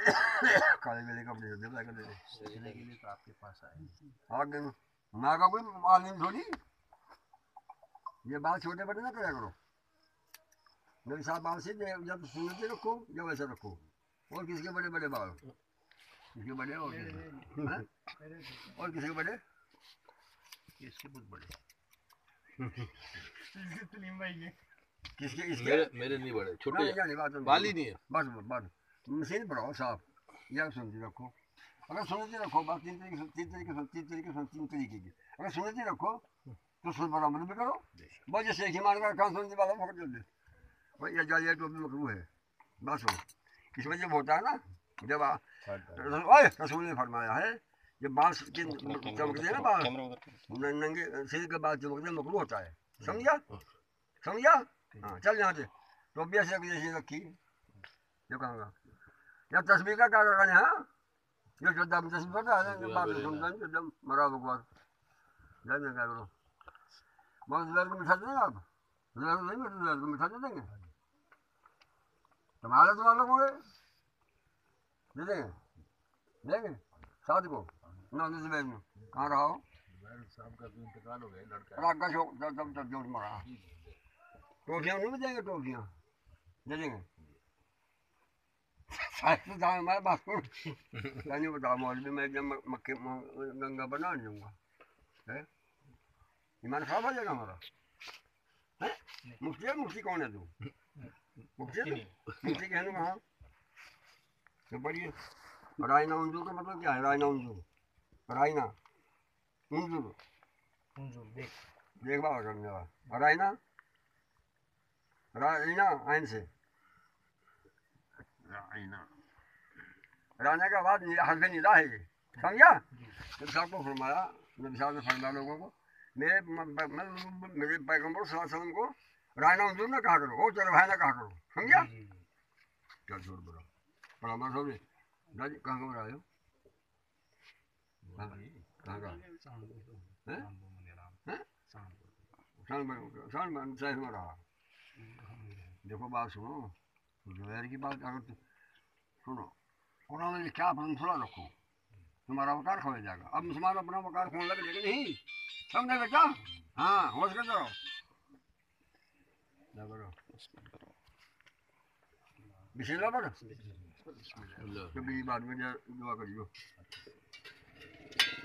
काले मेले कपड़े से देवता कर दे सजने के लिए तो आपके पास आए। आगे माँ का कोई मालूम थोड़ी, ये बाल छोटे बड़े ना करा करो। मेरे साथ बाल से जब सुनते रखो या वैसे रखो। और किसके बड़े बड़े बाल, किसके बड़े और किसके बड़े, इसके बहुत बड़े, किसके इसके मेरे नहीं बड़े, छोटे बाल ही नहीं है। बस मशीन पर आओ साहब, या सुनते रखो। अगर सुनते रखो बात तीन तरीके की, अगर सुनते रखो तो सुन बराबर भी करो। बस जैसे ही मान कर कान सुनने वाला पकड़ दे भाई, ये जालिया टोपी मकरू है। बस हो इस वजह होता है ना, जब रसूल ने फरमाया है जब बाल चमकते हैं ना, बाल नंगे सिर के बाल चमकते मकरू होता है। समझा समझा? हाँ चल यहाँ से टोपी ऐसे जैसे रखी जो कहूँगा या तस्वीर का क्या करना है। हाँ ये जो दम तस्वीर पता है बात सुनता है दम मरा बकवास जाने क्या करो। बहुत देर को मिठा देंगे आप, देर को मिठा दे देंगे तुम्हारे लोग दे देंगे, देंगे साथ को ना सुबह में कहाँ रहा हो शाम का तो इंतकाल हो गया लड़का, रात का शौक जब जोर मरा। टोफियाँ नहीं देंगे, टोफियाँ दे देंगे हमारे पास नहीं बताओ मौलवी मैं जब मक्के गंगा बना दूंगा ईमान खराब हो जाएगा हमारा। मुफ्ती है, मुफ्ती कौन है तू, मुफ्ती मुफ्ती कहने कहाँ तो बढ़िए। रायना उंजूर का मतलब क्या है, रायना उंजूर, रायना उंजूर देखभाल करने वाला रायना, रायना आइन से रायना, राना का बाद हल्फ निदा है ये, समझा? जब साहब को फरमाया, नबी साहब ने फरमाया लोगों को, मेरे पैगम्बर सल्लल्लाहु अलैहि वसल्लम को रायना उंजूर ना कहा करो, ओ चलो भाई ना कहा करो, समझा? क्या जोर बोला परामर्श हो गई। दादी कहाँ कहाँ आए हो, कहाँ का शान में रहा। देखो बात सुनो, जुबैर की बात अगर सुनो, उन्होंने लिखा अपना मसला रखो तुम्हारा वकार खो जाएगा। अब मुसलमान अपना वकार खोने लगे लेकिन नहीं समझे बेटा। हाँ होश कर करो बिस्मिल्लाह पढ़, कभी बाद में दुआ करियो।